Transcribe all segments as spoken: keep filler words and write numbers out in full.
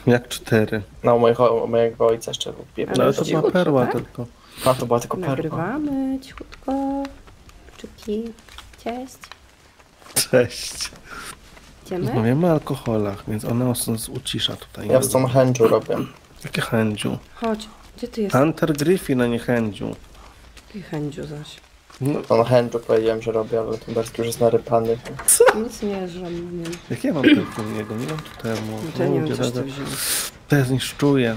Jak cztery? No, u mojego, u mojego ojca jeszcze lubię. No ale to była perła tak? tylko. A, to była tylko perła. Nagrywamy cichutko. Czuki. Cześć. Cześć. Idziemy? Rozmawiamy o alkoholach, więc ona nas ucisza tutaj. Ja w Stonehenge'u robię. Jakie chędziu? Chodź. Gdzie ty jesteś? Hunter Griffin, a nie chędziu. Jaki chędziu zaś. No, W Stonehenge'u powiedziałem, że robię, ale Tumberski już jest narypany. Nic nie żadnym. jak ja mam perfume niego? Nie mam tu temu. No to ja nie wiem, Ludzie, coś to- ty wziął. To ja zniszczuję.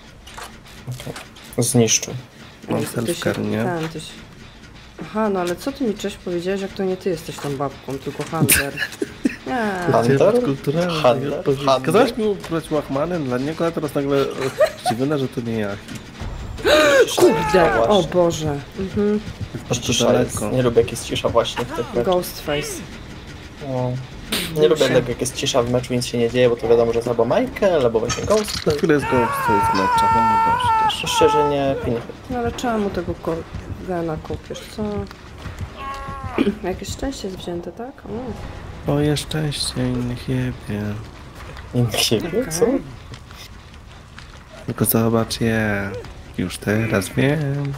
Zniszczył. Mam Ej, to ty się- self-care, nie? Tam, ty się... Aha, no ale co ty mi cześć powiedziałeś, jak to nie ty jesteś tą babką, tylko Hunter. Nie. Hunter? Kulturalny. Hunter? Hunter? Kazałeś mi ubrać łachmanem dla niego, a teraz nagle e, zdziwiona, że to nie ja. Kurde, o Właśnie. Boże. Mhm. To Cisza jest. daleko. Nie lubię jak jest cisza właśnie w tych meczach. Ghostface. No. Nie lubię tego jak jest cisza w meczu, nic się nie dzieje, bo to wiadomo, że jest albo Michael, albo właśnie Ghost. Na chwilę jest ghost, co jest mecza, no nie dość też. Szczerze nie Pinhead. No ale czemu tego ko- gena kupisz, co? Jakieś szczęście jest wzięte, tak? O. Moje szczęście innych jebie. Innych siebie, co? Okej. Tylko zobacz je. Już teraz wiem.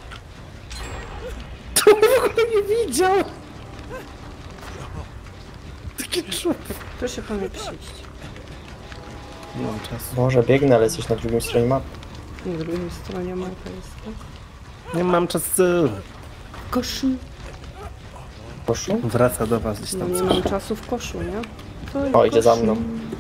To w ogóle nie widział! Taki człowiek. Proszę po mnie przyjść. Nie mam czasu. Może biegnę, ale jesteś na drugim stronie mapy. Na drugiej stronie mapy jest, tak? Nie mam czasu. Koszu. Proszę? Wraca do was gdzieś No tam nie coś. mam czasu w koszu, nie? To O, idzie za mną.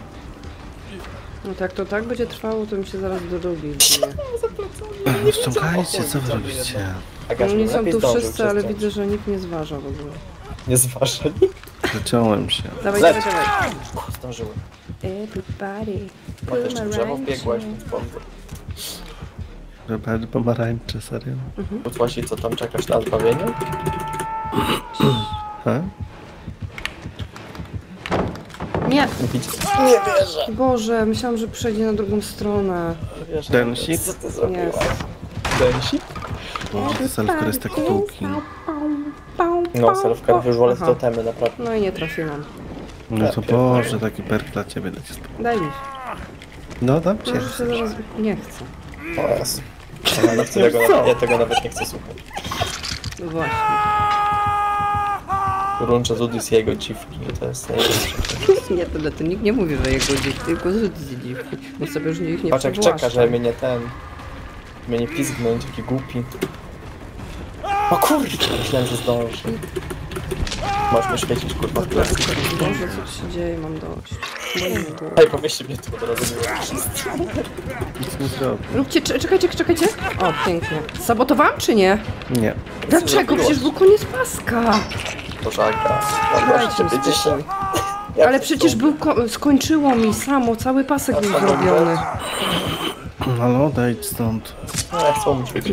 No tak to tak będzie trwało, to mi się zaraz do drugi wbije. No ściągajcie, co wy robicie? Agaż No nie są lepiej tu zdążył wszyscy, ale przestać. widzę, że nikt nie zważa w ogóle. Nie zważali? Zaciąłem się. Dawaj, Leć. dawaj, dawaj. Zdążyłem. Everybody. Ma też drzewo, biegłaś w pomysł. Żeby pomarańcze, serio? Właśnie co tam czekasz na zbawienie? Ha? Nie! Widzisz? Nie wierzę. Boże, myślałam, że przejdzie na drugą stronę. Nie wierzę. Densik? Co ty zrobiłaś? Jest. Densik? Może self-care jest taki długi. No, self-care wyżuale Aha. to temy, naprawdę. No i nie trafiłam. No to Boże, taki perk dla ciebie dać spokój. Daj mi. No dam cię. Proszę się zaraz... Nie chcę. O jas. Ja, nawet tego, Co? ja tego nawet nie chcę słuchać. No właśnie. Runcze Zudis i jego dziwki, to jest najlepsze. Nie, tyle to nikt nie mówi, że jego dziwki, tylko z dziwki. On sobie już ich nie Patrz jak przywłaszcza. czeka, że mnie nie ten... Mnie nie pizgnąć, taki głupi. O kurde! Myślałem, że zdąży. Masz mnie świecić, kurwa, w plecy. Boże, co tu się dzieje, mam dość. Boję mnie głowy. Hej, powieście mnie tu od razu było. Nic nie zrobię. Róbcie, cze- czekajcie, czekajcie. O, pięknie. Sabotowałam czy nie? Nie. Dlaczego? Przecież był koniec paska. Boże, Aga. Dajcie mi spokój. Ale przecież był ko- skończyło mi samo, cały pasek był zrobiony. Halo, odejdź stąd. No, ja chcę umrzeć.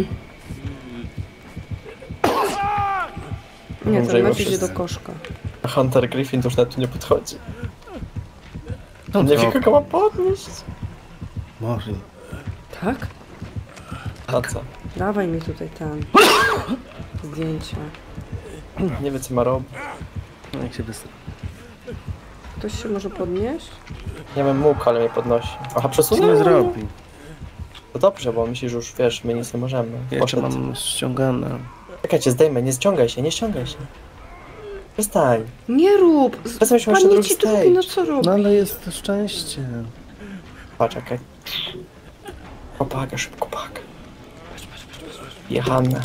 Nie, Umrzejmy ten mecz idzie wszyscy. do koszka. A Hunter Griffin to już nawet tu nie podchodzi. No Nie co? wiem, kogo mam podnieść. Może. Tak? A co? Dawaj mi tutaj ten. Zdjęcia. Nie wie, co ma robić. No jak się wysra. Ktoś się może podnieść? Nie wiem, mógł, ale mnie podnosi. Aha, Co przesunął? nie zrobi? To dobrze, bo myśli, że już wiesz, my nic nie możemy. Ja cię Poszedł. mam ściągane. Czekajcie, zdejmę, nie ściągaj się, nie ściągaj się. Przestań. Nie rób! Z- Czasem się Pan jeszcze nie drugi ci drugi, stage. no co robi? No ale jest to szczęście. Patrz, czekaj. Kopaga, szybko, kopaga. Jechana.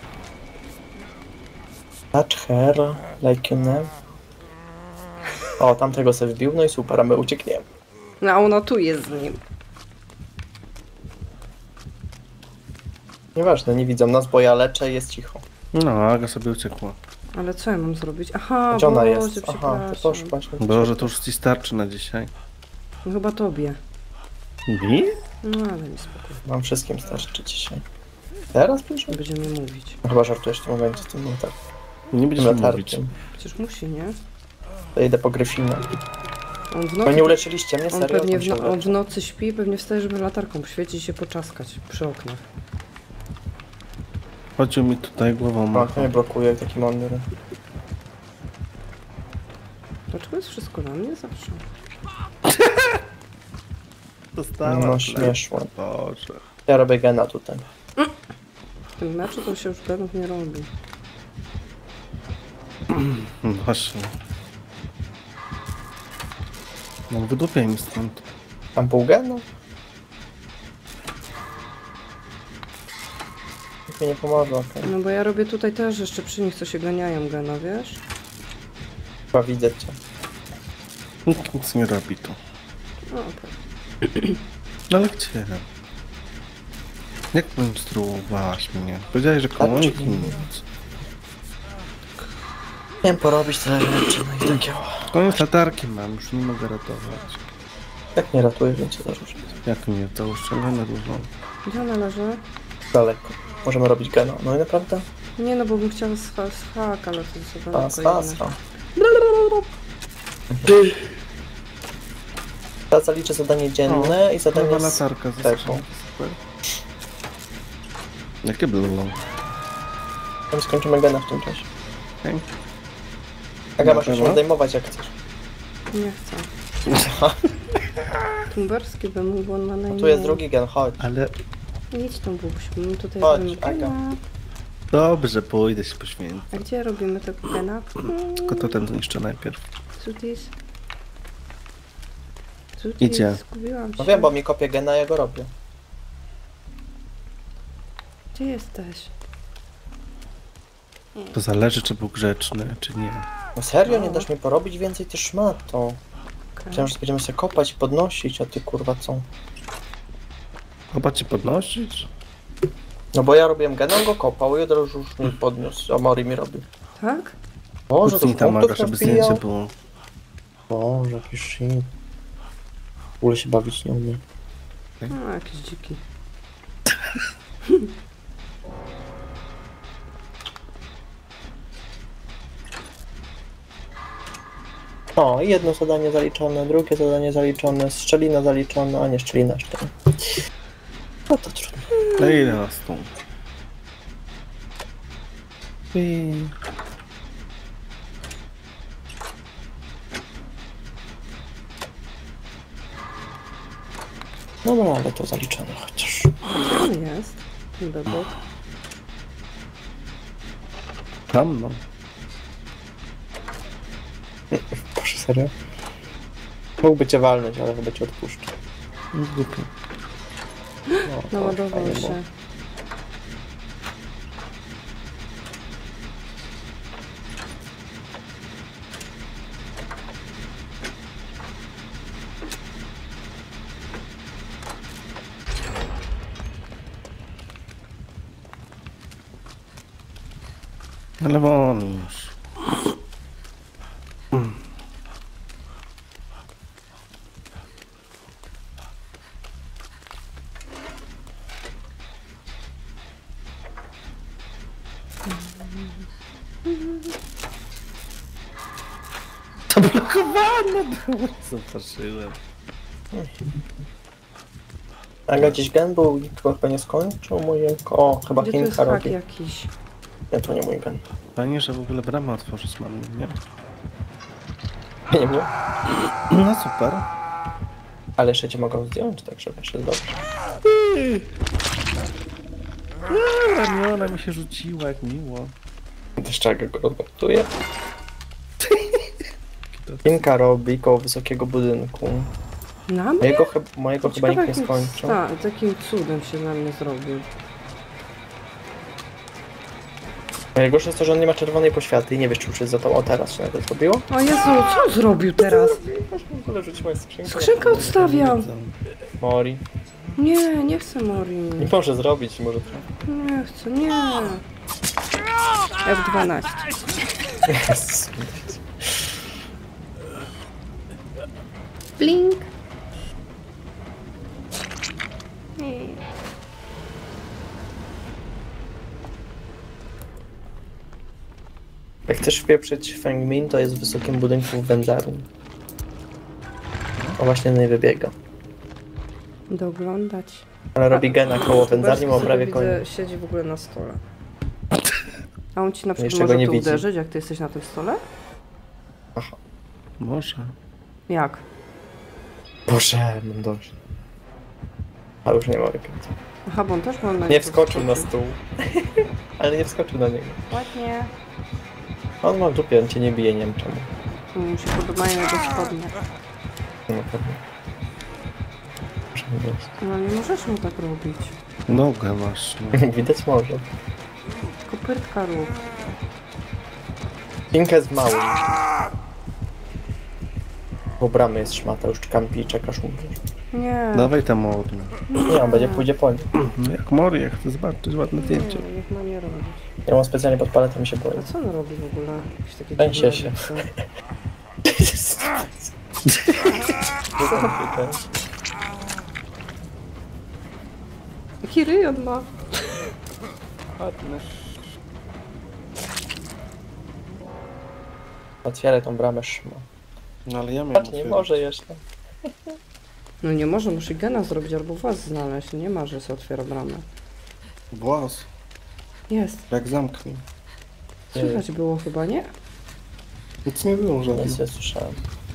Touch her, like you know. O, tamtego sobie wbił, no i super, a my uciekniemy. No a ona tu jest z nim. Nieważne, nie widzą nas, bo ja leczę i jest cicho. No, Aga sobie uciekła. Ale co ja mam zrobić? Aha, Gdzie ona Boże, jest? Aha, przepraszam. to poszłaś. no to Boże, to już ci starczy na dzisiaj. No chyba tobie. Mi? No ale mi spokój. Mam wszystkim starczy dzisiaj. Teraz proszę? Nie będziemy mówić. No chyba żartujesz w tym momencie, w tym momencie. Nie będziesz Tym mówić. latarkiem. Przecież musi, nie? To idę po Gryfina. On w No nocy, nie uleczyliście mnie, on serio? pewnie Tam w, się no, on w uleczę. nocy śpi, pewnie wstaje, żeby latarką poświecić i się poczaskać przy oknach. Chodził mi tutaj głową O, machał. to mnie blokuje taki mądry. Dlaczego jest wszystko na mnie zawsze? Dostałem. No śmieszło. Boże. Ja robię gena tutaj. W tym meczu to się już genów nie robi. Właśnie. No wydupiaj mi stąd. Tam pół genu? Nikt mi nie pomoże, okej. No bo ja robię tutaj też jeszcze przy nich, co się ganiają gena, wiesz? Chyba widzę cię. Nikt nic nie robi tu. No tak. No ale gdzie? Jak poinstruowałaś mnie? Powiedziałeś, że koło nich nic. Miałem porobić tyle rzeczy, no i tak działa. Koniec latarki mam, już nie mogę ratować. Jak nie ratujesz, więc się zarzucić. Jak nie, to uszczelone dużo. Gdzie ona leży? Daleko. Możemy robić gena. No i naprawdę? Nie no, bo bym chciała z, ha- z hak, ale to jest za Pas, daleko pas, jednak. Teraz zaliczę zadanie dzienne i zadanie Nowa z latarka ze tego. skrzynki, super. Jakie było? Tam skończymy gena w tym czasie. Okay. Aga, masz się Dobra. zdejmować jak chcesz. Nie chcę. Tumberski by mógł, on ma na imię. Tu jest drugi gen, chodź. Ale Idź tą bubuś, my tutaj Chodź, robimy Aga. gena. dobrze, pójdę się poświęcić. A gdzie robimy tego gena? Tylko to ten zniszczę najpierw. Cutis. Cutis, Idzie. zgubiłam się. No wiem, bo mi kopie gena, ja go robię. Gdzie jesteś? To zależy, czy był grzeczny, czy nie. No serio, nie dasz mi porobić więcej, ty szmato. Okay. Chciałem, że będziemy sobie kopać i podnosić, a ty kurwa co? Chyba cię podnosić? No bo ja robiłem gena, on go kopał i od razu już mi podniósł, a Mori mi robił. Tak? Boże, to Kucnij tam, Aga, punktów żeby nawbijał. zdjęcie było. Boże, jaki shit. W ogóle się bawić nie umiem. No, jakiś dziki. O, i jedno zadanie zaliczone, drugie zadanie zaliczone, szczelina zaliczona, a nie szczelina jeszcze. No to trudno. No ile nas tu? I... No, no ale to zaliczone chociaż. Gdzie on jest? Ten bebok. Tam no. Proszę, serio? Mógłby cię walnąć, ale chyba cię odpuszczę. Głupio. No, Naładował fajnie było. się. Ale won już. To blokowane było. Zobaczyłem. Aga gdzieś gen był i chyba nie skończył mój... O, chyba Gdzie tu jest Chinka hak robi. jakiś? Nie, to nie mój gen. Fajnie, że w ogóle bramę otworzyć mam, nie? Nie było. No super. Ale jeszcze cię mogą zdjąć, tak żeby się dobrze. Ramiona mi się rzuciła, jak miło. Jeszcze Aga go rozgotuje. Chinka robi koło wysokiego budynku. Na mnie? Mojego, chyb mojego chyba Ciekawe, nikt nie jakim skończył. sta- Takim cudem się na mnie zrobił. Najgorsze jest to, że on nie ma czerwonej poświaty i nie wiesz, czy już jest za tą. O, teraz się nagle zrobiło. O Jezu, co on zrobił teraz? W ogóle rzuciłaś skrzynkę. Skrzynkę odstawiał. Mori. Nie, nie chcę Mori. Nie może zrobić, może trochę. Nie chcę, nie. F dwanaście. Jezus. Blink. Jak chcesz wpieprzyć Feng Min, to jest w wysokim budynku w Wędzarni. O, właśnie nie wybiega. Doglądać. Ale robi gena koło Wędzarni, ma Berski prawie sobie koniec. widzę, siedzi w ogóle na stole. A on ci na przykład Jeszcze go może nie tu widzi. uderzyć, jak ty jesteś na tym stole? Może. Jak? Boże, mam dość. A już nie ma wykręcić. Aha, bo on też ma na Nie niego wskoczył na wskoczył. stół. Ale nie wskoczył na niego. Ładnie. On ma w dupie, on cię nie bije, nie wiem czemu. Mu się podobają jego spodnie. No pewnie. Muszę wiedzieć. No nie możesz mu tak robić. Nogę masz. No. Widać może. Kopytka rób. Pinka jest mały. Po bramy jest szmata, już kampi i czekasz umrzeć. Nie. Dawaj tam Mori. Nie, on będzie pójdzie po nim. No jak Mori, jak chcę zobaczyć ładne zdjęcie. Nie, niech ma nie robić. Ja mam specjalnie pod paletem i się boję. A co on robi w ogóle? Jakieś takie Pęsie dziwne się. rzeczy. Jaki ryj on ma? Ładny. Otwieraj tą bramę, szma. No ale ja miałem Patrz, nie otwierać. może jeszcze. No nie może, musi gena zrobić albo was znaleźć. Nie ma, że się otwiera bramę. Włas. Jest. Jak zamknij. Słychać było chyba, nie? Nic nie było żadnego. Nic nie słyszałem.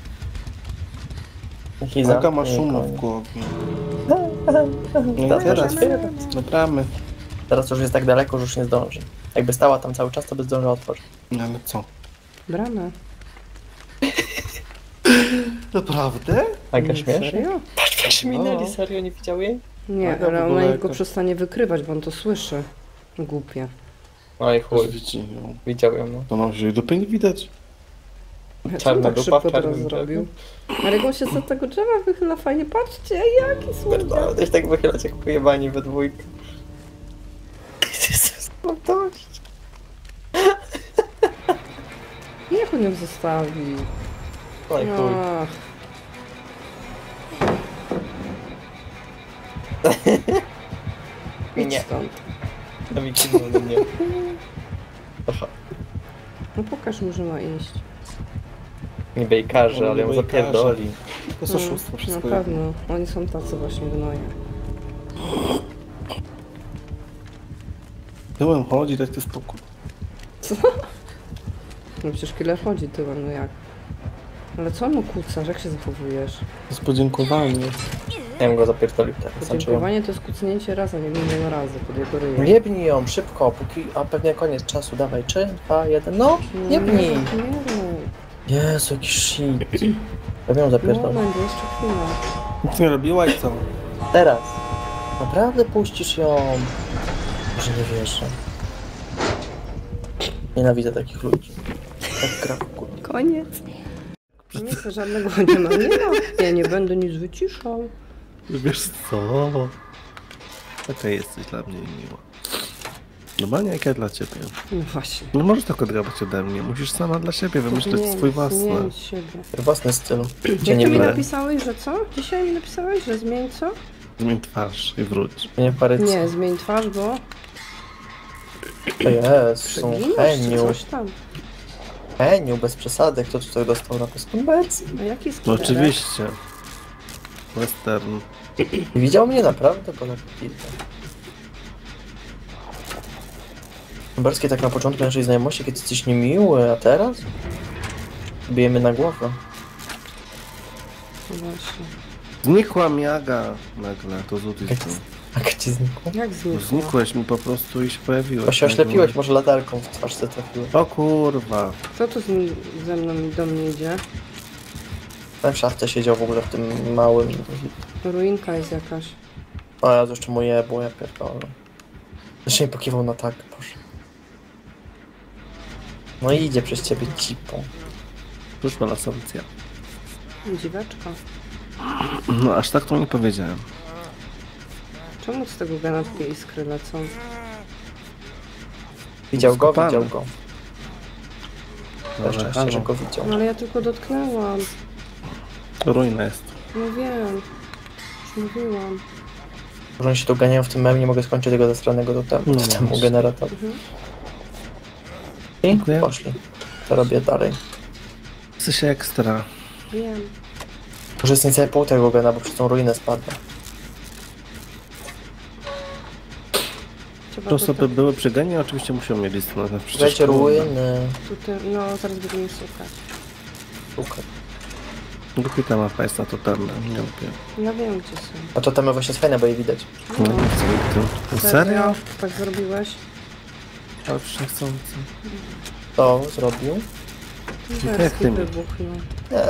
Jaki Aga ma zamknij szumów w koniec. głowie. No i Teraz teraz może nagramy. Teraz już jest tak daleko, że już nie zdąży. Jakby stała tam cały czas, to by zdążyła otworzyć. No ale co? Bramę. Naprawdę? Aga Nie, śmiesznie? serio? Patrz, jak się No. minęli, serio, nie widział jej? Nie, Aga w ale ogóle ona go jaka- przestanie wykrywać, bo on to słyszy. Głupie. Oj chuj, Widzi ją. widział ją, no. To nam się dupy nie widać. Co Czarna on tak dupa w szybko teraz czarnym zrobił? Ale jak on się za tego drzewa wychyla fajnie, patrzcie, jaki słodziak. Będę się tak wychylać jak pojebani we dwójkę. Jezus, mam dość. Niech on ją zostawi. Oj chuj. Ach, idź Nie, stąd. to mi kiwnął na mnie. Aha, No pokaż mu, że ma iść. niby i każe, ale ją Niby i każe. zapierdoli. To jest oszustwo Na wszystko. pewno. Oni są tacy właśnie gnoje. Tyłem chodzi, daj ty spokój. Co? No przecież killer chodzi tyłem, no jak? Ale co mu kucasz? Jak się zachowujesz? To jest podziękowanie. Ja bym go zapierdolił teraz, znaczy ją. Podziękowanie to jest kucnięcie raz, a nie milion razy pod jego ryjem. Jebnij ją, szybko, póki, a pewnie koniec czasu, dawaj, trzy, dwa, jeden, no, Nie, jebnij. nie, nie. Jezu, jaki shit. Ja bym ją zapierdolił. Moment, jeszcze chwilę. Nic nie robiła i co? Teraz. Naprawdę puścisz ją? Może nie wierzę. Nienawidzę takich ludzi. Tak gra w kurwa. Koniec. Nie chcę żadnego nie ma, nie ma. Ja nie będę nic wyciszał. Wiesz co? Taka jesteś dla mnie miła. Normalnie jak ja dla ciebie. No właśnie. Nie możesz tak odgrabać ode mnie. Musisz sama dla siebie wymyśleć Zmień- swój własny. zmień siebie. Własny styl. Cię Jak nie ty mi byle. napisałeś, że co? Dzisiaj mi napisałeś, że zmień co? Zmień twarz i wróć. Nie parycy. Nie, zmień twarz, bo To jest, są przeginasz czy Heniu. coś tam. Heniu, bez przesady. Kto tutaj dostał napis Bec? A jaki No skiller? oczywiście. Western. Widział mnie naprawdę? Bo tak widzę. Berski tak na początku naszej znajomości, kiedy jesteś niemiły, a teraz? Bijemy na głowę. No właśnie. Znikła mi Aga nagle, to złoty Jak, znikł. jak ci znikło? Jak znikło? Znikłeś mi po prostu i się pojawiłeś. Bo się nagle. oślepiłeś, może latarką w twarz se trafiłeś. O kurwa. Kto tu z nim, ze mną i do mnie idzie? Ten w szafce siedział w ogóle w tym małym. Ruinka jest jakaś. O, ja to jeszcze moje było, ja pierdolę. Jeszcze nie pokiwał na tak, proszę. No i idzie przez ciebie cipą. Wyszła lasowicja. Dziweczka. No aż tak to nie powiedziałem. Czemu z tego gana takie iskry lecą? Widział go, Skopany. widział go. Na Dobra, szczęście, halo. że go widział. No ale ja tylko dotknęłam. Ruina jest. No wiem. Już mówiłam. Może oni się tu ganiają w tym mem, nie mogę skończyć tego zastranego do temu, No do temu właśnie. generatora. Mhm. I Dziękuję. poszli. To robię dalej. Coś ekstra. Wiem. Może jest niecałe pół tego gena, bo przez tą ruinę spadła. Trzeba To to osoby tak, były przy genie, oczywiście muszą mieć listę. No, przecież Słuchajcie, kurwa. ruiny. tutaj, no zaraz będziemy szukać. Szukaj. Głupie tam ma wpaść na totalne, nie lubię. Ja wiem, gdzie są. A to tam właśnie jest fajne, bo je widać. No nie chcę nigdy. Serio? Tak zrobiłeś? Ale wszechcący. To zrobił? jak Wersji ty mi? wybuchnął. Nie.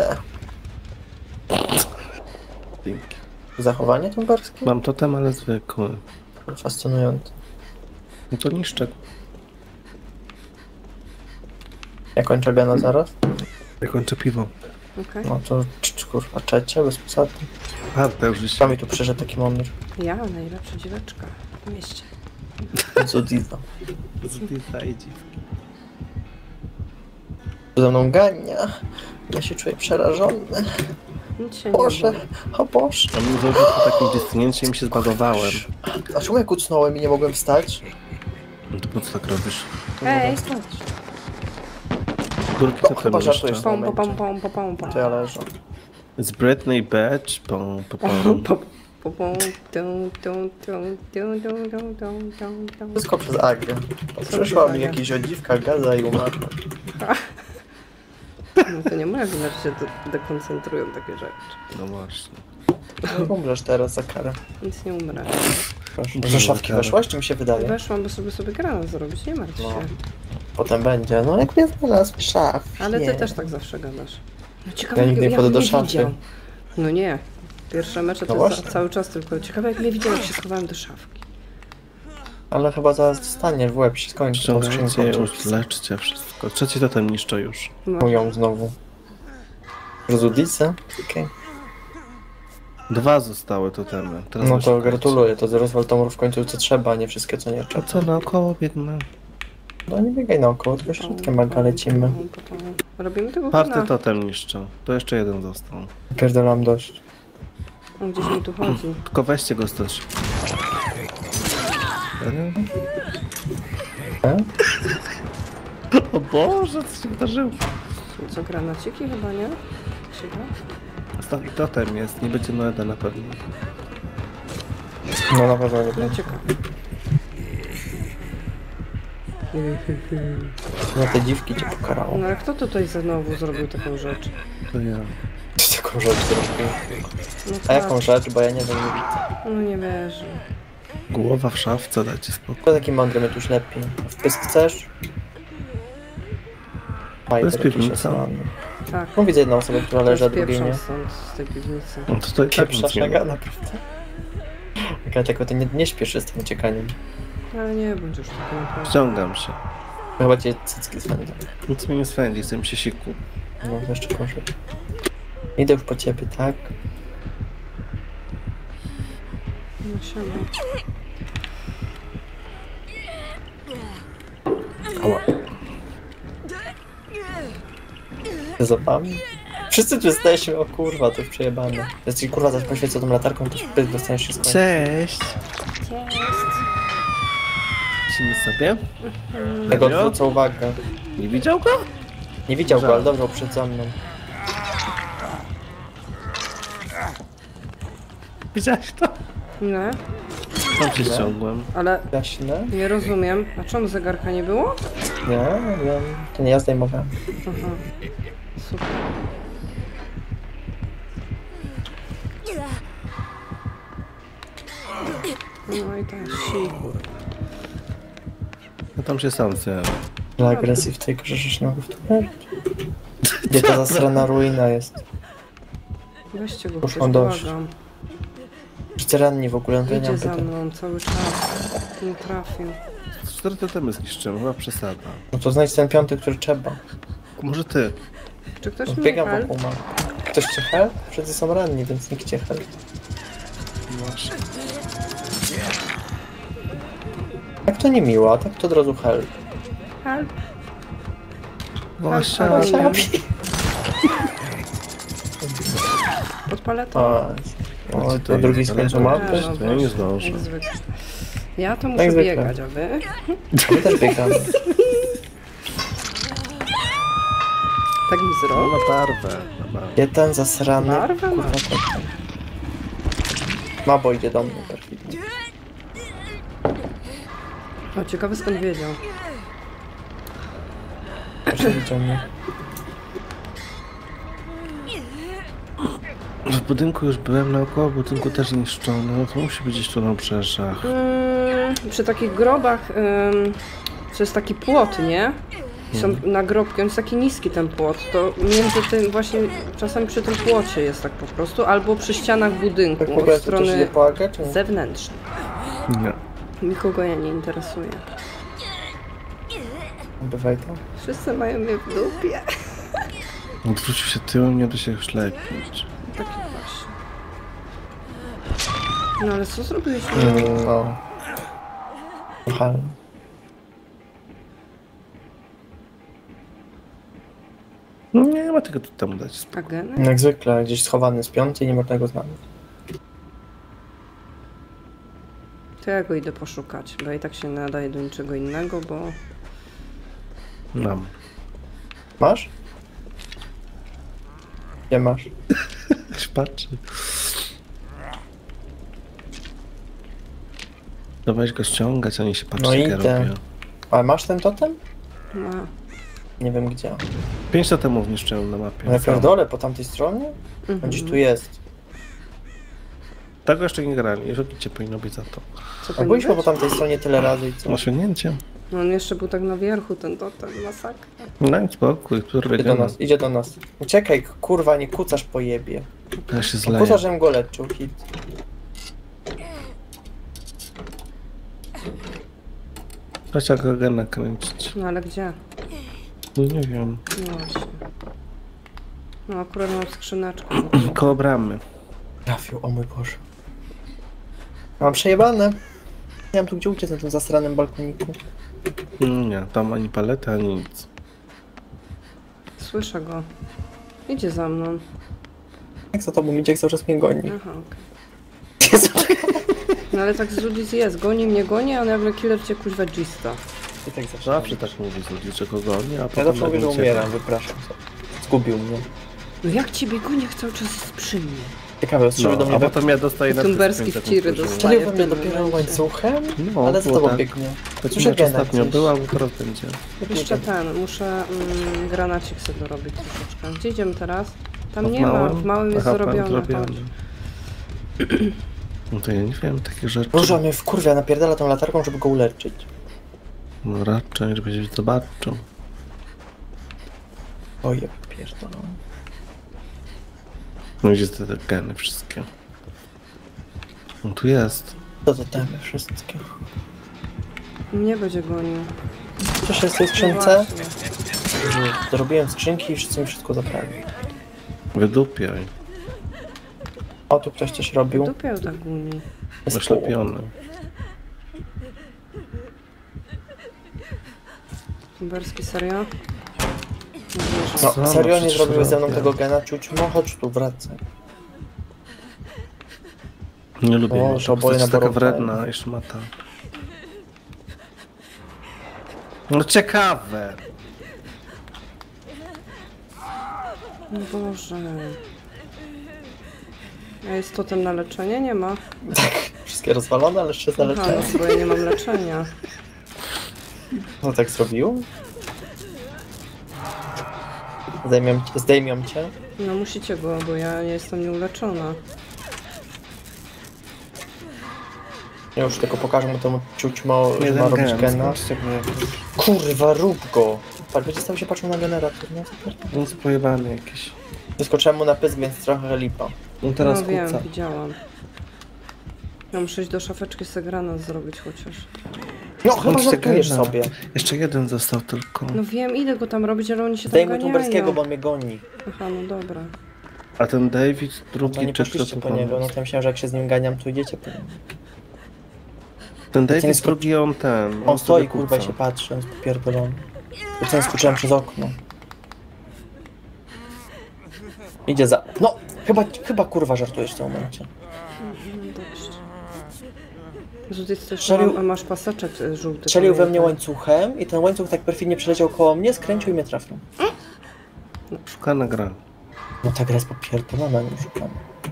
Dzięki. Zachowanie tumberskie? Mam totem, ale zwykły. Fascynujące. No to niszczę. Ja kończę gana zaraz? Ja kończę piwo. Okej. No to cz- cz- kurwa, trzecie, bez przesady. A, to już Kto się... mi tu przyszedł taki mądry? Ja, najlepsza dzieweczka w mieście. Zudiza. Zajdzie. Ze mną gania. Ja się czuję przerażony. Nic się nie Boże, boi. o Boże. A mi zrobił po takim dyscynięcie i mi się zbagowałem. A czemu ja kucnąłem i nie mogłem wstać? No to po co tak robisz? Ej, Górki No, to chyba tam żartujesz. jeszcze. pom, pom, pom, pom, pom, pom, pom. To ja leżę. Z Britney Batch, pom, pom, pom. Pom, pom, pom, tum, tum, tum, tum, tum, tum, tum, tum, tum. Wszystko przez Agę. Przyszła mi jakaś odziwka, gaza i umarła. No to nie moja wina, że się de- dekoncentrują takie rzeczy. No właśnie. No, umrzesz teraz za karę. Nic nie umrę. Proszę. Do szafki weszłaś, czy mi się wydaje? Weszłam, by sobie sobie granat zrobić, nie martw się. No. Potem będzie. No jak mnie znalazł w szafie. Ale ty też tak zawsze gadasz. No ciekawe, Ja jak, nigdy nie jak wchodzę do mnie szafy. widział. No nie. Pierwsze mecze to No jest właśnie. za, cały czas tylko. Ciekawe, jak mnie widział, jak się schowałem do szafki. Ale chyba zaraz dostanie w łeb, się skończy tą Ściągajcie skrzynką. już, leczcie wszystko. Trzeci totem niszczę już. No. Mówią znowu. Zudice? Okej. Dwa zostały totemy. Teraz No muszę to lecieć. gratuluję, to rozwal tą w końcu co trzeba, a nie wszystkie co nie A trzeba. co naokoło biegnę? No nie biegaj naokoło, tylko środkiem maga lecimy. Robimy tego Party pana. totem niszczę. To jeszcze jeden został. Pierdolam dość. On gdzieś mi tu chodzi. Tylko weźcie go stąd. Serio? E? O Boże, co się wydarzyło? Co, granaciki chyba, nie? Chyba? Ostatni totem jest, nie będzie Noeda na pewno. No na pewno nie No będzie. ciekawe. No te dziwki cię pokarało. No ale kto tutaj znowu zrobił taką rzecz? To ja. Taką rzecz zrobił. No A tak. jaką rzecz, bo ja nie wiem, nie widzę. No nie wierzę. Głowa w szafce, dajcie spokój. Kto taki mądry, my tu ślepi. Wpysk chcesz? Fajter jest jakiś piwnica. osłany. Tak. No widzę jedną osobę, która leży, a drugiej nie. Rozpieprzam stąd z tej piwnicy. No to, to i tak Pieprza nic nie szlaga, ma. naprawdę. Ja tylko ty nie, nie śpieszy z tym uciekaniem. Ale nie bądź już taki naprawdę. Ściągam się. Chyba cię cycki swędzą. Nic mnie nie swędzi, jestem się siku. No, jeszcze gorzej. Idę już po ciebie, tak? No siema. Ała. Zobami? Wszyscy tu jesteśmy, o kurwa, to jest przejebane. Jeśli kurwa zaś poświecę tą latarką, to pysk dostaniesz się skończyć. Cześć! Lecimy sobie? Tego Serio? odwrócę uwagę. Nie widział go? Nie widział go, Żal. ale dobrze przed mną. Widziałeś to? Nie, Tam się Nie. ściągłem. ale Jaśne? nie rozumiem. A czemu zegarka nie było? Nie, nie, to nie ja zdejmowałem. Aha. Super. No i tak, sikur. No tam się sam zjadł. Dla agresji w tej grze żeś w to Gdzie ta zasrana ruina jest? Weźcie go, Już ktoś mam dość. błagam. Wszyscy ranni w ogóle, no to ja nie Idzie mam za pytań. mną cały czas. Nie trafił. Cztery totemy zniszczyłem, chyba przesada. No to znajdź ten piąty, który trzeba. Może ty? Czy ktoś mnie Biegam help? wokół ma. Ktoś cię help? Wszyscy są ranni, więc nikt cię help. Właśnie. Tak to nie miło, a tak to od razu help. Help? Właśnie. Ale- Help. Podpalę to. A, o, to drugi skończył mapy. To ja nie zdążę. Jak zwykle. Ja to muszę zwykle. biegać, a wy? A my też biegamy. Tak mi No zrobił? na barwę. Na barwę. Gdzie ten zasrany? Barwę ma. Kurwa, tak. Mabo idzie do mnie perfidnie. O, ciekawe skąd wiedział. Proszę widział mnie. budynku już byłem, naokoło budynku też niszczony, no to musi być gdzieś tu na obrzeżach. Mm, przy takich grobach, ym, to jest taki płot, nie? I są nagrobki, on jest taki niski ten płot, to między tym właśnie, czasami przy tym płocie jest tak po prostu, albo przy ścianach budynku, Tak po od prostu też strony idzie po Agę, czy nie? zewnętrznej. Nie. Nikogo ja nie interesuje. Bywaj tam. Wszyscy mają mnie w dupie. Odwrócił się tyłem, nie da się już lepić. Taki właśnie. No ale co zrobiliśmy? Mm, no. Kochany. No nie ma tego tu tam dać. Ageny? Jak zwykle, gdzieś schowany z piątej, nie można go znaleźć. To ja go idę poszukać, bo ja i tak się nie nadaje do niczego innego, bo... Mam. Masz? Nie masz. Już patrzy. To weź go ściągać, oni się patrzą, No jak ja idę. robię. Ale masz ten totem? No, Nie wiem gdzie. Pięć totemów niszczyłem na mapie. Ale pierdolę po tamtej stronie? On mhm. gdzieś tu jest. Tego jeszcze nie grali, jeżeli cię powinno być za to. Co A to byliśmy po niby? tamtej stronie tyle razy i co? Osiągnięcie. No on jeszcze był tak na wierchu, ten totem, masakra. Daj spokój, który Idzie do nas, idzie do nas. Uciekaj, kurwa, nie kucasz po jebie. Ja się No, zleję. kucasz, żebym go leczył, hit. Chodź jak go nakręcić. No ale gdzie? No nie wiem. No właśnie. No akurat mam skrzyneczkę. Koło bramy. Trafił, o mój Boże. Mam przejebane. Nie mam tu gdzie uciec na tym zasranym balkoniku. No nie, tam ani palety, ani nic. Słyszę go. Idzie za mną. Jak za tobą idzie, jak cały czas mnie goni. Aha, okej. No ale tak z ludzi jest. Goni mnie, goni, a nagle killer cię kuźwa gista. I tak zawsze. Zawsze tak mówi z ludzi, czego goni, a Ja potem zawsze mówię, że nagle umieram, ucieka. wypraszam. Zgubił mnie. No jak ciebie goni, jak cały czas jest przy mnie? Ciekawe, strzelił do No, mnie a we... potem ja dostaję na Tumberski wszystkim w tiry taką dostaję. Strzelił we w mnie tym dopiero momencie. łańcuchem? No, Ale za było tobą tak. biegnie. Choć Słyszę mecz genę ostatnio gdzieś. była, bo teraz będzie. Jeszcze ten, muszę mm, granacik sobie dorobić troszeczkę. Gdzie idziemy teraz? Tam No w nie ma, małym? w małym jest Aha, pan zrobione. zrobiony. Chodź. No to ja nie wiem takich rzeczy. Róża mnie wkurwia, napierdala tą latarką, żeby go uleczyć. No raczej, żebyś zobaczył. Oj, ja pierdolę. No gdzie te te geny wszystkie? No tu jest. To to temy wszystkie. Nie będzie gonił. Też jest w tej No skrzynce. właśnie. Zrobiłem skrzynki i wszyscy mi wszystko zabrali. Wydupiaj. O, tu ktoś coś robił. Dupiał tak gumi. Jest Oślepiony. Tumberski, serio? No, Sama serio nie przecież zrobiłeś ze mną robię. tego gena, czuć? No chodź tu, wracaj. Nie lubię O, jej. że To oboje jest na taka borowkę. wredna i szmata. No ciekawe. No Boże. A jest totem na leczenie? Nie ma. Wszystkie rozwalone, ale jeszcze Aha, zaleczone. no, bo ja nie mam leczenia. No tak zrobił? Zdejmią, zdejmią cię? No musicie go, bo ja nie jestem nieuleczona. Ja już tylko pokażę mu temu ciućmo, że ma Jeden robić gen. gena. Zobaczcie, bo ja- Kurwa, rób go! Patrz, będzie stał się patrzył na generator, no co On jest pojebany jakiś. Wyskoczyłem mu na pysk, więc trochę lipa. On teraz No wiem, kłóca. widziałam. Ja muszę iść do szafeczki sobie granat zrobić chociaż. No chyba Bądźcie żartujesz gena. sobie. Jeszcze jeden został tylko. No wiem, idę go tam robić, ale oni się tam Zdejmuj ganiają. Tumberskiego, bo on mnie goni. Aha, no dobra. A ten David, No drugi nie czy poszliście kto po to niego, no pomysł? to myślałem, że jak się z nim ganiam, to idziecie po niego. Ten ten David, sko- drugi on ten. On stoi, sobie kurwa, i kłóca. się patrzy, on jest popierdolony. To ten skoczyłem przez okno. Idzie za... No! Chyba, chyba kurwa żartujesz w tym momencie. No dobrze. Jezu, ty jesteś, Strzelił- a masz paseczek y, żółty. Strzelił we mnie pamiętam. łańcuchem i ten łańcuch tak perfidnie przeleciał koło mnie, skręcił i mnie trafił. Szukana gra. No ta gra jest popierdolona, nie szukam.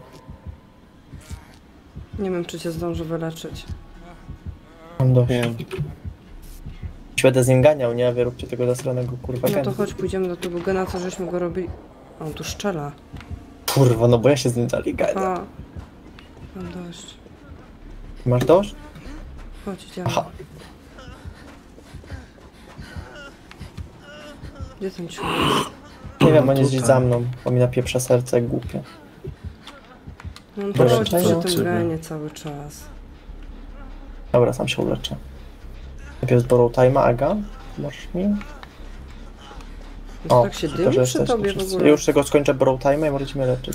Nie wiem, czy cię zdążę wyleczyć. Mam dość. Wiem. Się będę z nim ganiał, nie? A wy róbcie tego zasranego kurwa No to gena. chodź, pójdziemy do tego gena, co żeśmy go robili. A on tu szczela. Kurwa, no bo ja się z nim dalej gadam. A. Mam dość. Masz dość? Chodź, idziemy. Aha. Gdzie ten ciuch? Nie wiem, No on jest gdzieś tutaj. za mną, bo mi napieprza serce jak głupie. No on Proszę, chodzi to przy ja tym ciebie. genie cały czas. Dobra, sam się uleczę. Najpierw z borrow time'a, Aga. Możesz mi? To tak się super, dymi że przy jesteście tobie w wszyscy. ogóle. Już tego skończę borrow time'a i możecie mnie leczyć.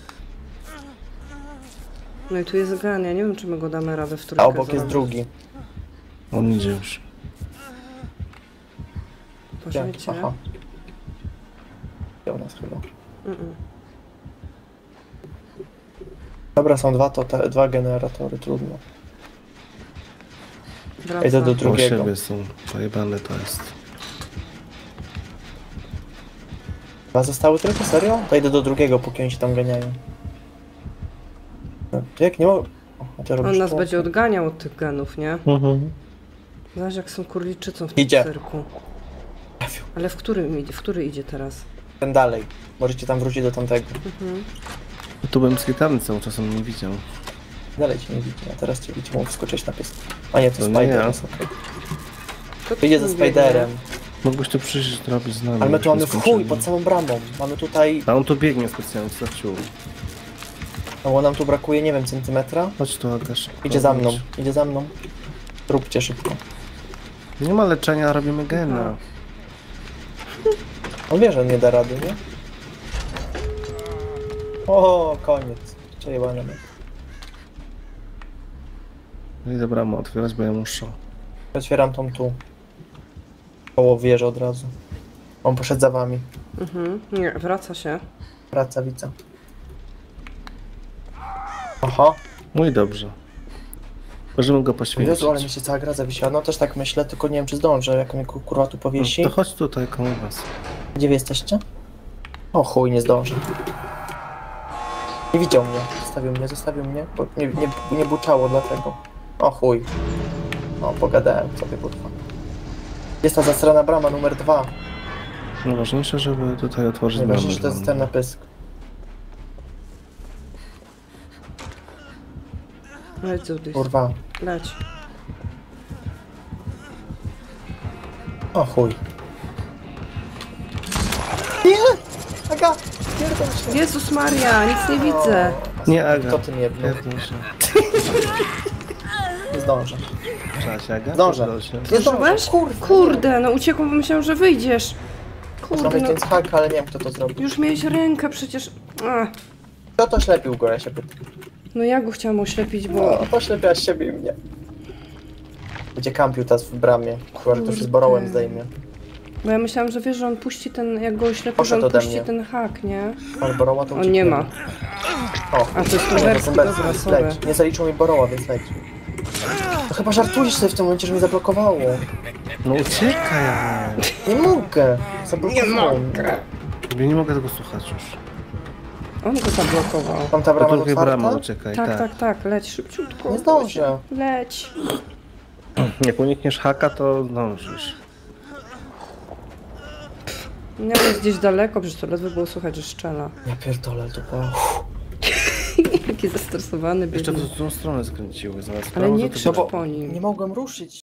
No i tu jest gen, ja nie wiem czy my go damy radę w trójkę A obok jest zrobić. drugi. On idzie już. Gdzie? Poświęcie. Aha. Gdzie u nas chyba? Mm-mm. Dobra, są dwa, to te, dwa generatory, trudno. Wraca. Idę do Po drugiego. siebie są. Pojebane to jest. Dwa zostały tylko? Serio? To idę do drugiego, póki oni się tam ganiają. No, to jak nie mogę... O, a ty robisz On nas to? będzie odganiał od tych genów, nie? Mhm. Zobacz jak są kurliczycą w tym Idzie. cyrku. Trafił. Ale w którym idzie? W który idzie teraz? Ten dalej. Możecie tam wrócić do tamtego. Mhm. Tu bym skitarny cały czas on nie widział. Dalej cię nie widzi, a teraz cię widzi, mógł wskoczyć na pies. A nie, to To nie Spider ja. jest okej. Kto tu Idzie za tu biegnie? Spiderem. Mógłbyś tu przyjść zrobić z nami. Ale my tu mamy byśmy w chuj skończyli. pod samą bramą. Mamy tutaj... A on tu biegnie specjalnie, stracił. No bo nam tu brakuje, nie wiem, centymetra. Chodź tu, Aga, szybko. Idzie za mną, chodź. idzie za mną. Róbcie szybko. Nie ma leczenia, robimy gena. Aha. On wie, że on nie da rady, nie? O, koniec. Przejebane. No i dobra, mu otwierać, bo ja muszę. Otwieram tą tu. Koło wieży od razu. On poszedł za wami. Mhm. Nie, wraca się. Wraca, widzę. Aha. No i dobrze. Możemy go Jezu, poświęcić. ale mi się cała gra zawiesiła. No też tak myślę, tylko nie wiem czy zdążę, jak mnie ku- kurwa tu powiesi. No, to chodź tutaj koło was. Gdzie wy jesteście? O chuj, nie zdążę. Nie widział mnie. Zostawił mnie, zostawił mnie. Bo nie, nie, nie buczało dlatego. O chuj. O, pogadałem sobie, kurwa. Jest ta zastrana brama numer dwa. Najważniejsze, żeby tutaj otworzyć Nie bramę ważne, że to jest dla ten mnie. na pysk. Leć, Zudis. Kurwa. Leć. O chuj. Nie! Aga! Pierdol się! Jezus Maria, nic nie widzę. O, Nie, Aga. Kto tym jedną? Pierdol się. Nie zdążę. Cześć, Aga. Zdążę. Pierdol się. Nie zdążę, Zdążyłeś? kurwa. Kurde, no uciekłem, bo myślałem, że wyjdziesz. Kurde, Zrobię no. ten hak, ale nie wiem kto to zrobił. Już miałeś rękę przecież. Ach. Kto to ślepił go, ja się pytam. No ja go chciałam oślepić, bo... No, poślepiasz siebie i mnie. Będzie kampił teraz w bramie. Chyba, że to się z Borrowem zdejmie. Bo ja myślałam, że wiesz, że on puści ten... Jak go oślepił, że Poszedł on ode puści mnie. ten hak, nie? Ale Borrowa to On nie ucieknie. ma. O, A, to jest nie, Tuberski, są Berski, dobra, leć. sorry. Nie zaliczył mi Borrowa, więc leć. No chyba żartujesz sobie w tym momencie, że mnie zablokowało. No uciekaj, Aga. Nie mogę. Zablokowało mnie. Ja nie mogę tego słuchać już. On go zablokował. Tam ta Do brama drugiej bramy otwarta? uciekaj, Tak, tak. tak, tak, leć szybciutko. Nie zdążę. Leć. Jak unikniesz haka, to zdążysz. Nie jest gdzieś daleko, przecież to ledwo było słychać, że szczela. Ja pierdolę, to było... Jaki zestresowany Jeszcze biedny. w tą stronę skręciły, zaraz. Ale prawo, nie za to krzycz lewo. po nim. Nie mogłem ruszyć.